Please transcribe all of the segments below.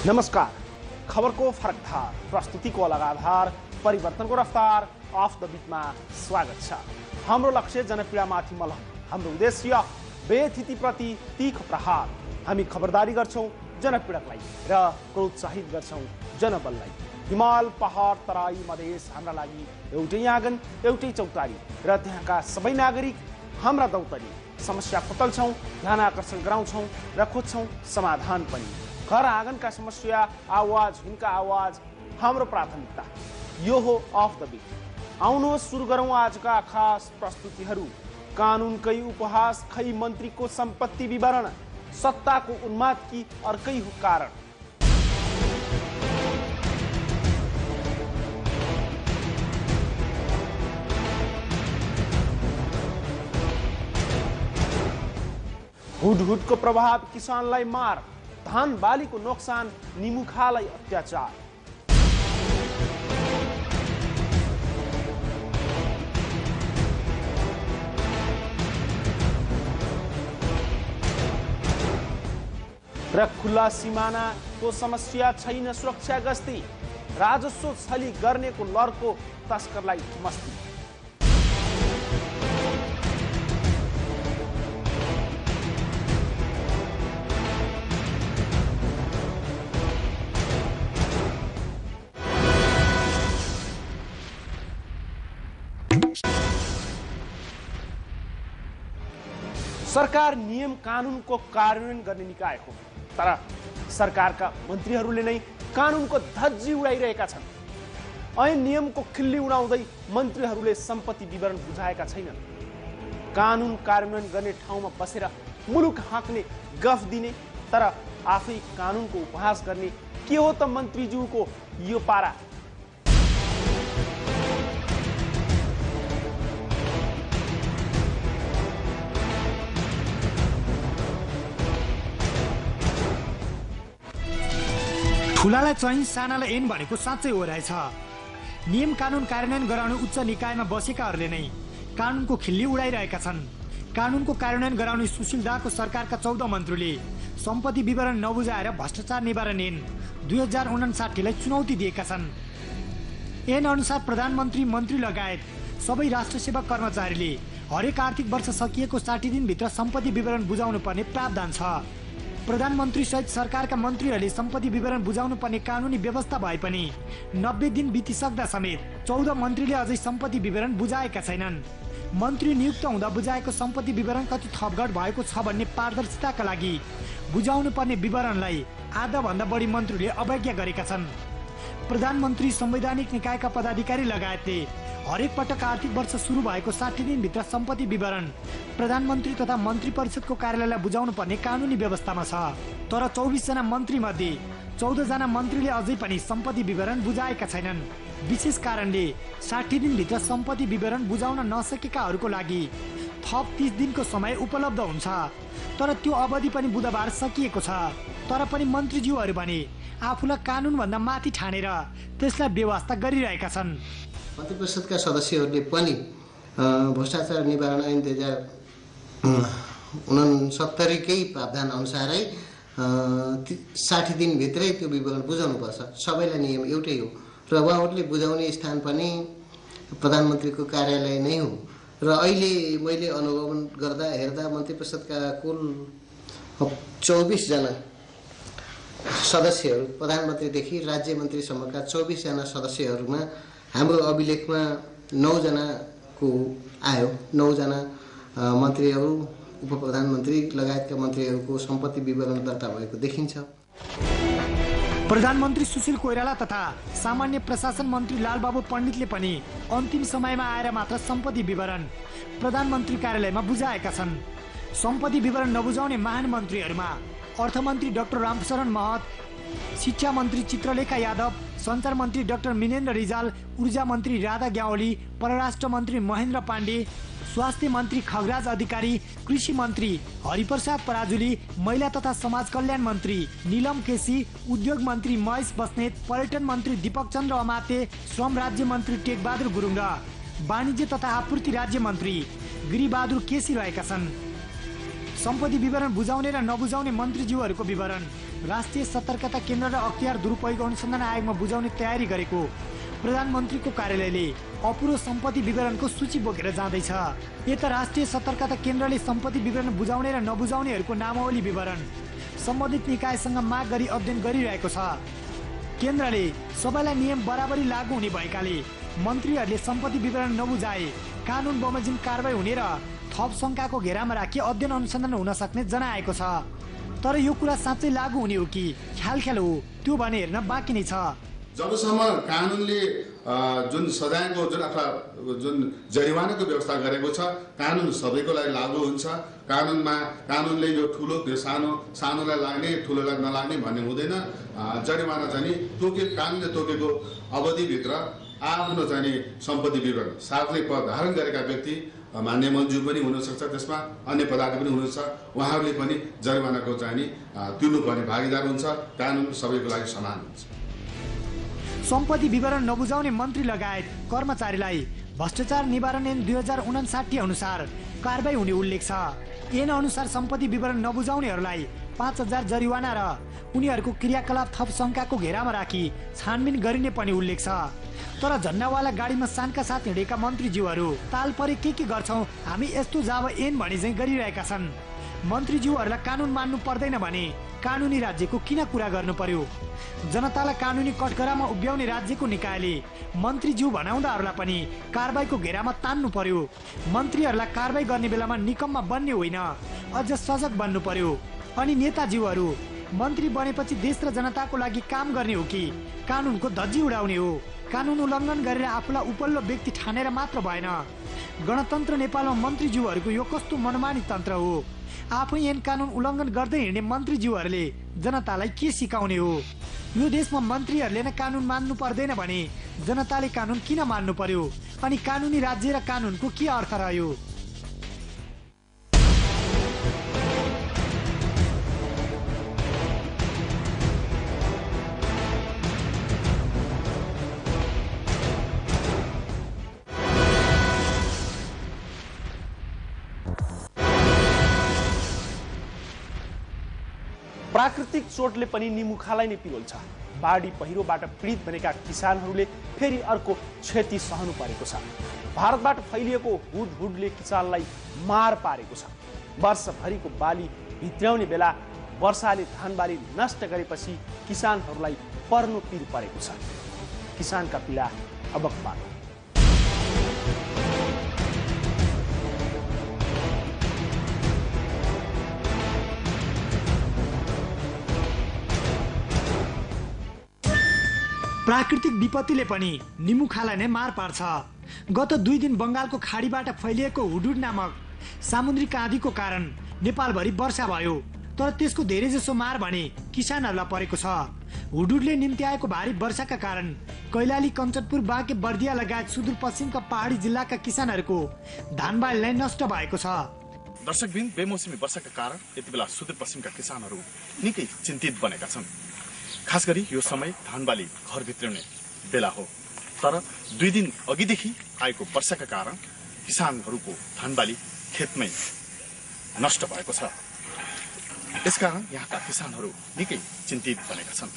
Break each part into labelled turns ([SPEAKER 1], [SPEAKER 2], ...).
[SPEAKER 1] नमस्कार। खबरको फरक धार, प्रस्तुतिको अलग आधार, परिवर्तनको रफ्तार, अफ द बिटमा स्वागत छ। हाम्रो लक्ष्य जनपीडामाथि मलम, हाम्रो उद्देश्य बेथितिप्रति तीख प्रहार। हामी खबरदारी गर्छौं जनपीडकलाई र प्रोत्साहित गर्छौं जनबललाई। हिमाल, पहाड, तराई, मधेस हाम्रा लागि एउटै आँगन, एउटै चौतारी र त्यहाँका सबै नागरिक हाम्रा दौतरी। समस्या खोतल्छौं, ध्यान आकर्षण गराउँछौं र खोज्छौं समाधान पनि। घर आँगनका समस्या, आवाज, हिनका आवाज हाम्रो प्राथमिकता। यो हो अफ द बिट। आउनुहोस् सुरु गरौँ आजका खास प्रस्तुतिहरू। कानुनकै उपहास, खै मन्त्रीको सम्पत्ति विवरण, सत्ताको उन्माद कि अर्कै हो कारण। हुडहुडको प्रभाव किसानलाई मार, धान बालीको नोक्सान, निमुखालाई अत्याचार। र खुल्ला सिमानाको समस्या छैन, सुरक्षा गस्ती, राजस्व छली गर्नेको लरको तस्करलाई मस्ती। सरकार नियम कानुनको कार्यान्वयन गर्ने निकाय हो, तर सरकारका मन्त्रीहरूले नै कानुनको धज्जी उडाइरहेका छन्। ऐन नियमको खिल्ली उडाउँदै मन्त्रीहरूले सम्पत्ति विवरण बुझाएका छैनन्। कानुन कार्यान्वयन गर्ने ठाउँमा बसेर मुलुक हाँक्ने गफ दिने, तर आफै कानुनको उपहास गर्ने के हो त मन्त्रीज्यूको यो पारा।
[SPEAKER 2] ठुलालाई चाहिँ सानालाई ऐन भनेको साँच्चै हो रहेछ। नियम कानुन कार्यान्वयन गराउने उच्च निकायमा बसेकाहरूले नै कानुनको खिल्ली उडाइरहेका छन्। कानुनको कार्यान्वयन गराउने सुशील दाको सरकारका 14 मन्त्रीले सम्पत्ति विवरण नबुझाएर भ्रष्टाचार निवारण ऐन 2059लाई चुनौती दिएका छन्। ऐन अनुसार प्रधानमन्त्री, मन्त्री लगायत सबै राष्ट्र सेवा कर्मचारीले हरेक आर्थिक वर्ष सकिएको 60 दिनभित्र सम्पत्ति विवरण बुझाउनु पर्ने प्रावधान छ। प्रधानमन्त्री सहित सरकारका मन्त्रीहरूले सम्पत्ति विवरण बुझाउनु पर्ने कानुनी व्यवस्था भए पनि 90 दिन बितिसक्दा समेत 14 मन्त्रीले अझै सम्पत्ति विवरण बुझाएका छैनन्। मन्त्री नियुक्त हुँदा बुझाएको सम्पत्ति विवरण कति थपघट भएको छ भन्ने पारदर्शिताका लागि बुझाउनु पर्ने विवरणलाई आधा भन्दा बढी मन्त्रीले अवज्ञा गरेका छन्। प्रधानमन्त्री, संवैधानिक निकायका पदाधिकारी लगायतले हरेक पटक आर्थिक वर्ष सुरु भएको 60 दिनभित्र सम्पत्ति विवरण प्रधानमन्त्री तथा मन्त्री परिषदको कार्यालयलाई बुझाउनु पर्ने कानुनी व्यवस्थामा छ। तर 24 जना मन्त्री मध्ये 14 जना मन्त्रीले अझै पनि सम्पत्ति विवरण बुझाएका छैनन्। विशेष कारणले 60 दिनभित्र सम्पत्ति विवरण बुझाउन नसकेकाहरूको लागि थप 30 दिनको समय उपलब्ध हुन्छ। तर त्यो अवधि पनि बुधबार सकिएको छ। तर पनि मन्त्रीज्यूहरू भने आफूलाई कानुनभन्दा माथि ठानेर त्यसलाई व्यवस्था गरिरहेका छन्।
[SPEAKER 3] मन्त्री परिषदका सदस्यहरूले पनि भ्रष्टाचार निवारण ऐन 2069कै प्रावधान अनुसारै 60 दिनभित्रै त्यो विवरण बुझाउनुपर्छ। सबैलाई नियम एउटै हो र उहाँहरूले बुझाउने स्थान पनि प्रधानमन्त्रीको कार्यालय नै हो। र अहिले मैले अनुभव गर्दा हेर्दा मन्त्री परिषदका कुल 24 जना सदस्यहरू, प्रधानमन्त्रीदेखि राज्य मन्त्रीसम्मका 24 जना सदस्यहरूमा हाम्रो अभिलेखमा 9 जनाको आयो। 9 जना मन्त्रीहरू, उप प्रधानमन्त्री लगायतका मन्त्रीहरूको सम्पत्ति विवरण दर्ता भएको देखिन्छ।
[SPEAKER 2] प्रधानमन्त्री सुशील कोइराला तथा सामान्य प्रशासन मन्त्री लालबाबु पण्डितले पनि अन्तिम समयमा आएर मात्र सम्पत्ति विवरण प्रधानमन्त्री कार्यालयमा बुझाएका छन्। सम्पत्ति विवरण नबुझाउने महान मन्त्रीहरूमा अर्थमन्त्री डाक्टर रामशरण महत, शिक्षा मन्त्री चित्रलेखा यादव, सञ्चार मन्त्री डाक्टर मिनेन्द्र रिजाल, ऊर्जा मन्त्री राधा ग्यावली, परराष्ट्र मन्त्री महेन्द्र पाण्डे, स्वास्थ्य मन्त्री खगराज अधिकारी, कृषि मन्त्री हरिप्रसाद पराजुली, महिला तथा समाज कल्याण मन्त्री नीलम केसी, उद्योग मन्त्री महेश बस्नेत, पर्यटन मन्त्री दीपक चन्द्र अमात्य, श्रम राज्य मन्त्री टेकबहादुर गुरुङ र वाणिज्य तथा आपूर्ति राज्य मन्त्री गिरिबहादुर केसी रहेका छन्। सम्पत्ति विवरण बुझाउने र नबुझाउने मन्त्रीज्यूहरूको विवरण राष्ट्रिय सतर्कता केन्द्र र अख्तियार दुरुपयोग अनुसन्धान आयोगमा बुझाउने तयारी गरेको प्रधानमन्त्रीको कार्यालयले अपुरो सम्पत्ति विवरणको सूची बोकेर जाँदैछ। यता राष्ट्रिय सतर्कता केन्द्रले सम्पत्ति विवरण बुझाउने र नबुझाउनेहरूको नामावली विवरण सम्बन्धित निकायसँग माग गरी अध्ययन गरिरहेको छ। केन्द्रले सबैलाई नियम बराबरी लागू हुने भएकाले मन्त्रीहरूले सम्पत्ति विवरण नबुझाए कानुन बमोजिम कारबाही हुने र थप शङ्काको घेरामा राखी अध्ययन अनुसन्धान हुन सक्ने जनाएको छ। तर यो कुरा साँच्चै लागू हुने हो कि ख्याल हो त्यो भने हेर्न बाँकी नै छ।
[SPEAKER 4] जबसम्म कानुनले जुन सजायको जुन जरिवानाको व्यवस्था गरेको छ कानुन सबैको लागि लागू हुन्छ। कानुनले यो ठुलो त्यो सानोलाई लाग्ने ठुलोलाई नलाग्ने भन्ने हुँदैन। जरिवाना चाहिँ कानुनले तोकेको अवधिभित्र आफ्नो चाहिँ सम्पत्ति विवरण सार्वजनिक पद धारण गरेका व्यक्ति मान्य मन्जु पनि हुनसक्छ, त्यसमा अन्य पदार्थ पनि हुनुहुन्छ, उहाँहरूले पनि जरिवानाको चाहिँ तिर्नुपर्ने भागीदार हुन्छ। कानुन सबैको लागि समान हुन्छ।
[SPEAKER 2] सम्पत्ति विवरण नबुझाउने मन्त्री लगायत कर्मचारीलाई भ्रष्टाचार निवारण ऐन 2059 अनुसार कारबाही हुने उल्लेख छ। ऐन अनुसार सम्पत्ति विवरण नबुझाउनेहरूलाई 5,000 जरिवाना र उनीहरूको क्रियाकलाप थप शङ्काको घेरामा राखी छानबिन गरिने पनि उल्लेख छ। तर झन्डावाला गाडीमा शानका साथ हिँडेका मन्त्रीज्यूहरू ताल परे के गर्छौं हामी यस्तो जाब ऐन भने चाहिँ गरिरहेका छन्। मन्त्रीज्यूहरूलाई कानुन मान्नु पर्दैन भने कानुनी राज्यको किन कुरा गर्नु पर्यो? जनतालाई कानुनी कठघरामा उभ्याउने राज्यको निकायले मन्त्रीज्यू भनाउँदाहरूलाई पनि कारबाहीको घेरामा तान्नु पर्यो। मन्त्रीहरूलाई कारबाही गर्ने बेलामा निकम्मा बन्ने होइन, अझ सजग बन्नु पर्यो। अनि नेताज्यूहरू मन्त्री बनेपछि देश र जनताको लागि काम गर्ने हो कि कानुनको धज्जी उडाउने हो? कानुन उल्लङ्घन गरेर आफूलाई उपल्लो व्यक्ति ठानेर मात्र भएन। गणतन्त्र नेपालमा मन्त्रीज्यूहरूको यो कस्तो मनमानी तन्त्र हो? आफै ऐन कानुन उल्लङ्घन गर्दै हिँड्ने मन्त्रीज्यूहरूले जनतालाई के सिकाउने हो? यो देशमा मन्त्रीहरूले नै कानुन मान्नु पर्दैन भने जनताले कानुन किन मान्नु पर्यो? अनि कानुनी राज्य र कानुनको के अर्थ रह्यो?
[SPEAKER 1] प्राकृतिक चोटले पनि निमुखालाई नै पिरोल्छ। बाढी पहिरोबाट पीडित बनेका किसानहरूले फेरि अर्को क्षति सहनु परेको छ। भारतबाट फैलिएको हुडहुडले किसानलाई मार पारेको छ। वर्षभरिको बाली भित्र्याउने बेला वर्षाले धानबारी नष्ट गरेपछि किसानहरूलाई पर्नो पीर परेको छ। किसानका पीडा अबको पालो।
[SPEAKER 2] प्राकृतिक विपत्तिले पनि निमुखालाई नै मार पार्छ। गत 2 दिन बंगालको खाडीबाट फैलिएको हुडहुड नामक सामुद्रिक आँधीको कारण नेपालभरि वर्षा भयो, तर त्यसको धेरैजसो मार भने किसानहरूलाई परेको छ। हुडहुडले निम्ति आएको भारी वर्षाका कारण कैलाली, कञ्चनपुर, बाँके, बर्दिया लगायत सुदूरपश्चिमका पहाडी जिल्लाका किसानहरूको धानबाली नष्ट भएको छ।
[SPEAKER 5] दर्शकबिन, बेमौसमी वर्षाका कारण यति बेला सुदूरपश्चिमका किसानहरू निकै चिन्तित बनेका छन्। खास गरी यो समय धानबाली घर भित्र्याउने बेला हो, तर 2 दिन अघिदेखि आएको वर्षाका कारण किसानहरूको धानबाली खेतमै नष्ट भएको छ। यसकारण यहाँका किसानहरू निकै चिन्तित बनेका छन्।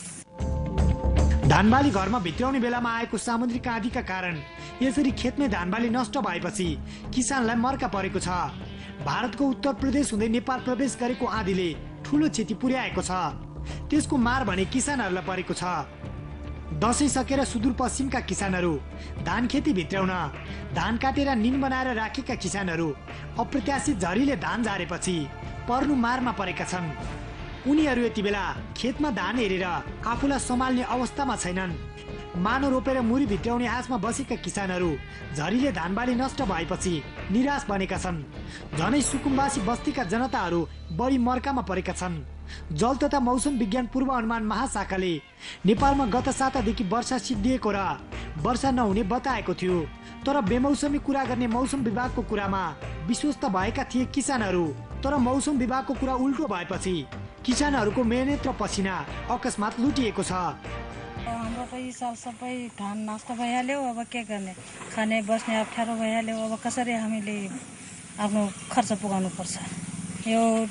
[SPEAKER 2] धानबाली घरमा भित्र्याउने बेलामा आएको सामुद्रिक आँधीका कारण यसरी खेतमै धानबाली नष्ट भएपछि किसानलाई मर्का परेको छ। भारतको उत्तर प्रदेश हुँदै नेपाल प्रवेश गरेको आँधीले ठूलो क्षति पुर्याएको छ। त्यसको मार भने किसानहरूलाई परेको छ। दशैं सकेर सुदूरपश्चिमका किसानहरू धान खेती भित्र्याउन धान काटेर निन बनाएर राखेका किसानहरू अप्रत्याशित झरीले धान झारेपछि पर्नु मारमा परेका छन्। उनीहरू यति बेला खेतमा धान हेरेर आफूलाई सम्हाल्ने अवस्थामा छैनन्। मानो रोपेर मुरी भित्र्याउने आशमा बसेका किसानहरू झरीले धानबाली नष्ट भएपछि निराश बनेका छन्। झनै सुकुम्बासी बस्तीका जनताहरू बढी मर्कामा परेका छन्। जल तथा मौसम विज्ञान पूर्व अनुमान महाशाखाले नेपालमा गत सातादेखि वर्षा सिद्धिएको र वर्षा नहुने बताएको थियो, तर बेमौसमी कुरा गर्ने मौसम विभागको कुरामा विश्वस्त भएका थिए किसानहरू। तर मौसम विभागको कुरा उल्टो भएपछि किसानहरूको मेहनत र पसिना अकस्मात लुटिएको छ।
[SPEAKER 6] हाम्रो त यी साल सबै धान नष्ट भइहाल्यो, अब के गर्ने? खाने बस्ने अप्ठ्यारो भइहाल्यो। अब कसरी हामीले आफ्नो खर्च पुगाउनु पर्छ? यो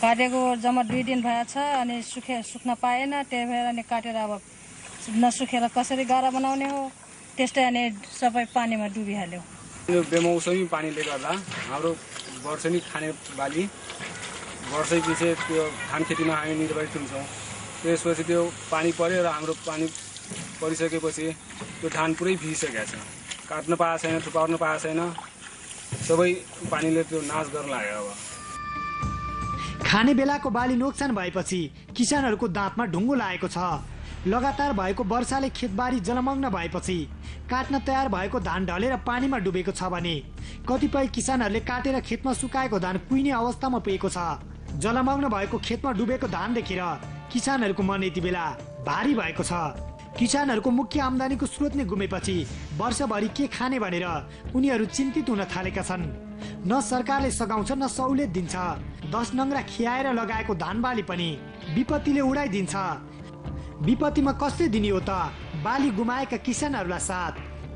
[SPEAKER 6] काटेको जम्मा 2 दिन भएछ अनि सुक्न पाएन, त्यही भएर अनि काटेर अब नसुखेर कसरी गारा बनाउने हो, त्यस्तै अनि सबै पानीमा डुबिहाल्यो।
[SPEAKER 7] यो बेमौसमी पानीले गर्दा हाम्रो वर्षेनी खाने बाली वर्षै पछि त्यो धान खेतीमा हामी निर्भरित हुन्छौँ। त्यसपछि त्यो पानी पर्यो र हाम्रो पानी परिसकेपछि त्यो धान पुरै भिजिसकेको छ, काट्न पाएको छैन, थुपार्न पाएको छैन, सबै पानीले त्यो नाश गर्न लाग्यो। अब
[SPEAKER 2] खाने बेलाको बाली नोक्सान भएपछि किसानहरूको दाँतमा ढुङ्गो लागेको छ। लगातार भएको वर्षाले खेतबारी जलमग्न भएपछि काट्न तयार भएको धान ढलेर पानीमा डुबेको छ भने कतिपय किसानहरूले काटेर खेतमा सुकाएको धान कुहिने अवस्थामा पुगेको छ। जलमग्न भएको खेतमा डुबेको धान देखेर किसानहरूको मन यति बेला भारी भएको छ। किसानहरूको मुख्य आम्दानीको स्रोत नै गुमेपछि वर्षभरि के खाने भनेर उनीहरू चिन्तित हुन थालेका छन्। न सरकारले सघाउँछ न सहुलियत दिन्छ। 10 नङ्ग्रा खियाएर लगाएको धान बाली पनि विपत्तिले उडाइदिन्छ। विपत्तिमा कसले दिने हो त बाली गुमाएका किसानहरूलाई साथ।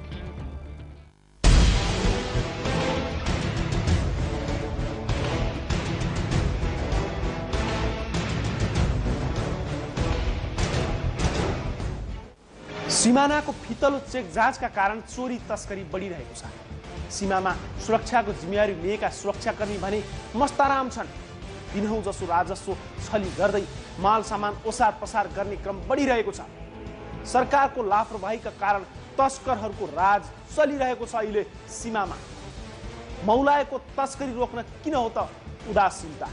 [SPEAKER 1] सीमानाको फितलो चेक जाँचका कारण चोरी तस्करी बढिरहेको छ। सीमामा सुरक्षाको जिम्मेवारी लिएका सुरक्षाकर्मी भने मस्ताराम छन्। दिनहुँ जसो राजस्व छली गर्दै माल सामान ओसार पसार गर्ने क्रम बढिरहेको छ। सरकारको लापरवाहीका कारण तस्करहरूको राज चलिरहेको छ। अहिले सीमामा मौलाएको तस्करी रोक्न किन हो त उदासीनता?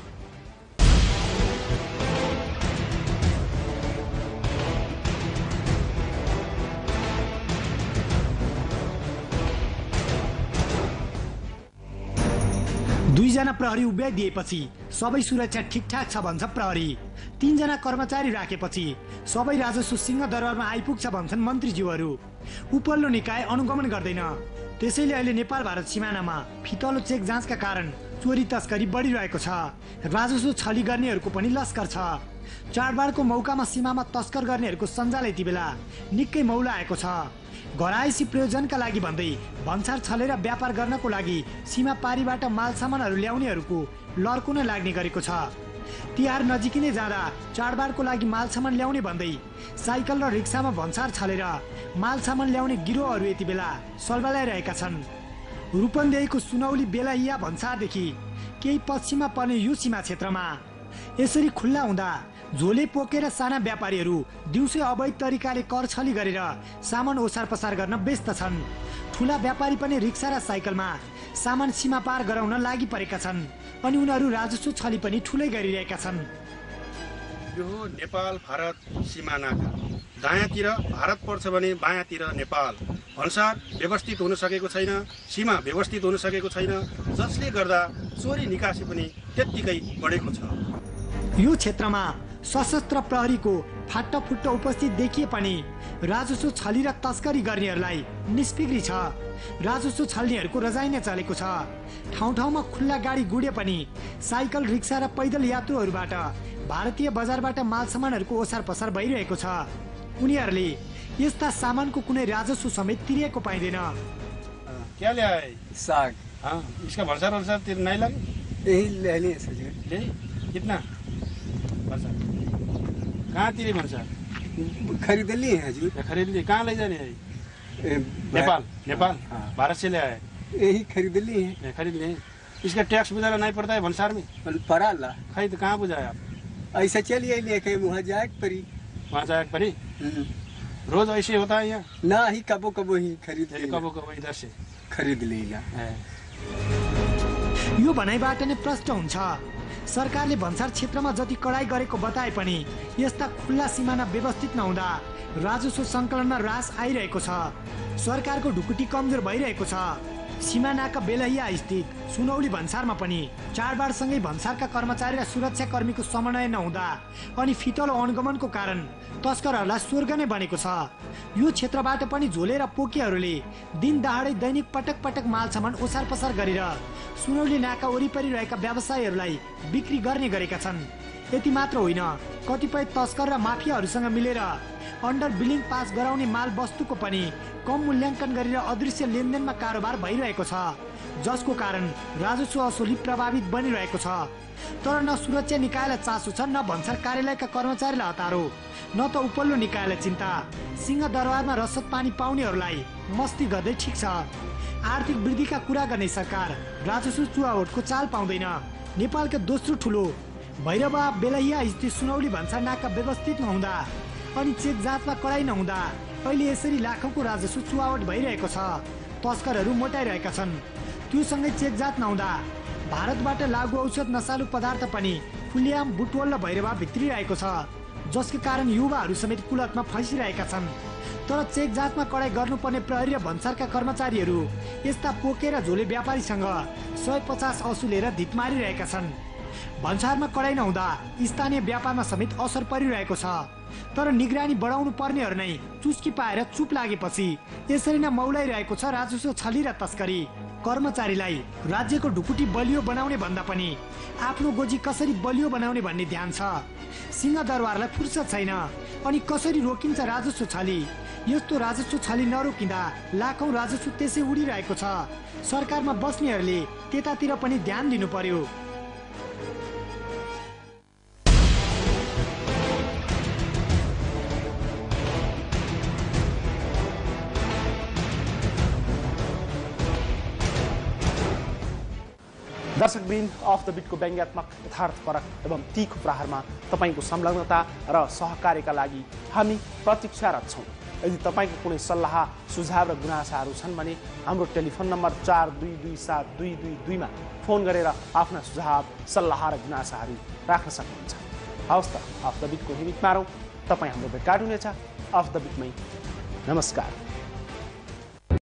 [SPEAKER 2] दुईजना प्रहरी उभ्याइदिएपछि सबै सुरक्षा ठिकठाक छ भन्छ प्रहरी। 3 जना कर्मचारी राखेपछि सबै राजस्व सिंहदरबारमा आइपुग्छ भन्छन् मन्त्रीज्यूहरू। उपल्लो निकाय अनुगमन गर्दैन। त्यसैले अहिले नेपाल भारत सीमानामा फितलो चेक जाँचका कारण चोरी तस्करी बढिरहेको छ। राजस्व छली गर्नेहरूको पनि लस्कर छ। चाडबाडको मौकामा सीमामा तस्कर गर्नेहरूको सञ्जाल यति बेला निकै मौलाएको छ। घरायसी प्रयोजनका लागि भन्दै भन्सार छलेर व्यापार गर्नको लागि सीमा पारीबाट माल सामानहरू ल्याउनेहरूको लर्को नै लाग्ने गरेको छ। तिहार नजिकै नै जाँदा चाडबाडको लागि माल सामान ल्याउने भन्दै साइकल र रिक्सामा भन्सार छलेर माल सामान ल्याउने गिरोहहरू यति बेला सल्बलाइरहेका छन्। रूपन्देहीको सुनौली बेलाहिया भन्सारदेखि केही पश्चिममा पर्ने यो सीमा क्षेत्रमा यसरी खुल्ला हुँदा झोले पोकेर साना व्यापारीहरू दिउँसै अवैध तरिकाले कर छली गरेर सामान ओसार पसार गर्न व्यस्त छन्। ठुला व्यापारी पनि रिक्सा र साइकलमा सामान सीमा पार गराउन लागि परेका छन् अनि उनीहरू राजस्व छली पनि ठुलै गरिरहेका छन्।
[SPEAKER 8] यो नेपाल भारत सिमानाका दायाँतिर भारत पर्छ भने बायाँतिर नेपाल भन्सार व्यवस्थित हुन सकेको छैन, सीमा व्यवस्थित हुन सकेको छैन, जसले गर्दा चोरी निकासी पनि त्यत्तिकै बढेको छ।
[SPEAKER 2] यो क्षेत्रमा सशस्त्र प्रहरीको फाटफुट्ट उपस्थित देखिए पनि राजस्व छली र तस्करी गर्नेहरूलाई निष्क्रिय छ। राजस्व छल्नेहरूको रजाइ नै चलेको छ। ठाउँ ठाउँमा खुल्ला गाडी गुडे पनि साइकल रिक्सा र पैदल यात्रुहरूबाट भारतीय बजारबाट माल सामानहरूको ओसार पसार भइरहेको छ। उनीहरूले यस्ता सामानको कुनै राजस्व समेत तिरेको पाइँदैन।
[SPEAKER 8] क्या ल्याए?
[SPEAKER 7] साग।
[SPEAKER 8] इसका भरसा वर्षा तिर नहीं लगे?
[SPEAKER 7] यही ले लिए सर।
[SPEAKER 8] ले कितना भरसा? कहाँ तिरे भरसा?
[SPEAKER 7] खरीद लिए हैं जी।
[SPEAKER 8] खरीद लिए। कहाँ ले जाने है? नेपाल। नेपाल भारत से ले आए?
[SPEAKER 7] यही खरीद लिए हैं।
[SPEAKER 8] खरीद लिए। इसका टैक्स बुझाना नहीं पड़ता है भंसार में?
[SPEAKER 7] पड़ा ला।
[SPEAKER 8] खरीद कहाँ बुझाए आप?
[SPEAKER 7] ऐसा चलिए लेके वहाँ जाए परी।
[SPEAKER 8] वहाँ जाए परी? रोज ऐसे होता है यहाँ?
[SPEAKER 7] ना ही कबो कबो ही खरीद
[SPEAKER 8] कबो कबो इधर से
[SPEAKER 7] खरीद लेगा।
[SPEAKER 2] यो भनाइबाट नै प्रष्ट हुन्छ। सरकारले भन्सार क्षेत्रमा जति कडाई गरेको बताए पनि यस्ता खुल्ला सिमाना व्यवस्थित नहुँदा राजस्व सङ्कलनमा ह्रास आइरहेको छ। सरकारको ढुकुटी कमजोर भइरहेको छ। सिमानाका बेलहिया स्थित सुनौली भन्सारमा पनि चाडबाडसँगै भन्सारका कर्मचारी र सुरक्षाकर्मीको समन्वय नहुँदा अनि फितलो अनुगमनको कारण तस्करहरूलाई स्वर्ग नै बनेको छ। यो क्षेत्रबाट पनि झोले र पोकीहरूले दिन दहाडै दैनिक पटक पटक माल सामान ओसार पसार गरेर सुनौली नाका वरिपरि रहेका व्यवसायीहरूलाई बिक्री गर्ने गरेका छन्। यति मात्र होइन, कतिपय तस्कर र माफियाहरूसँग मिलेर अन्डर बिलिङ पास गराउने माल वस्तुको पनि कम मूल्याङ्कन गरेर अदृश्य लेनदेनमा कारोबार भइरहेको छ, जसको कारण राजस्व असुली प्रभावित बनिरहेको छ। तर न सुरक्षा निकायलाई चासो छ, न भन्सार कार्यालयका कर्मचारीलाई हतारो, न त उपल्लो निकायलाई चिन्ता। सिंहदरबारमा रसद पानी पाउनेहरूलाई मस्ती गर्दै ठिक छ। आर्थिक वृद्धिका कुरा गर्ने सरकार राजस्व चुहावटको चाल पाउँदैन। नेपालका दोस्रो ठुलो भैरवा बेलैया स्थित सुनौली भन्सार नाका व्यवस्थित नहुँदा अनि चेक जाँचमा कडाई नहुँदा अहिले यसरी लाखौंको राजस्व चुहावट भइरहेको छ। तस्करहरू मोटाइरहेका छन्। त्योसँगै चेक जाँच नहुँदा भारतबाट लागु औषध नशालु पदार्थ पनि खुल्लिआम बुटवल र भैरवा भित्रिरहेको छ, जसको कारण युवाहरू समेत कुलतमा फँसिरहेका छन्। तर चेक जाँचमा कडाई गर्नुपर्ने प्रहरी र भन्सारका कर्मचारीहरू यस्ता पोकेर झोले व्यापारीसँग 150 असुलेर धित मारिरहेका छन्। भन्सारमा कडाई नहुँदा स्थानीय व्यापारमा समेत असर परिरहेको छ। तर निगरानी बढाउनु पर्नेहरू नै चुस्की पाएर चुप लागेपछि यसरी नै मौलाइरहेको छ राजस्व छली र तस्करी। कर्मचारीलाई राज्यको ढुकुटी बलियो बनाउने भन्दा पनि आफ्नो गोजी कसरी बलियो बनाउने भन्ने ध्यान छ। सिंहदरबारलाई फुर्सद छैन, अनि कसरी रोकिन्छ राजस्व छली? यस्तो राजस्व छली नरोकिँदा लाखौं राजस्व त्यसै उडिरहेको छ। सरकारमा बस्नेहरूले त्यतातिर पनि ध्यान दिनु पर्यो।
[SPEAKER 1] दर्शकवृन्द, अफ द बिटको व्यङ्ग्यात्मक यथार्थपरक एवं तीखो प्रहारमा तपाईँको संलग्नता र सहकार्यका लागि हामी प्रतीक्षारत छौँ। यदि तपाईँको कुनै सल्लाह सुझाव र गुनासाहरू छन् भने हाम्रो टेलिफोन नम्बर 42272222 मा फोन गरेर आफ्ना सुझाव सल्लाह र गुनासाहरू राख्न सक्नुहुन्छ। हवस् त, अफ द बिटको निमित्त मारौँ। तपाईँ हाम्रो भेटघाट हुनेछ अफ द बिटमै। नमस्कार।